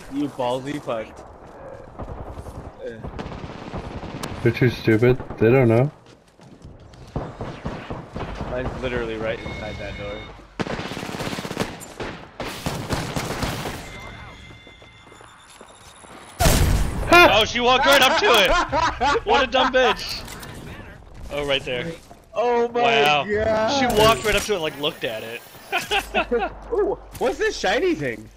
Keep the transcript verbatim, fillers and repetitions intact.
You ballsy fuck. They're too stupid. They don't know. Mine's literally right inside that door. Oh, she walked right up to it! What a dumb bitch! Oh, right there. Oh my wow. god! She walked right up to it and like looked at it. Ooh, what's this shiny thing?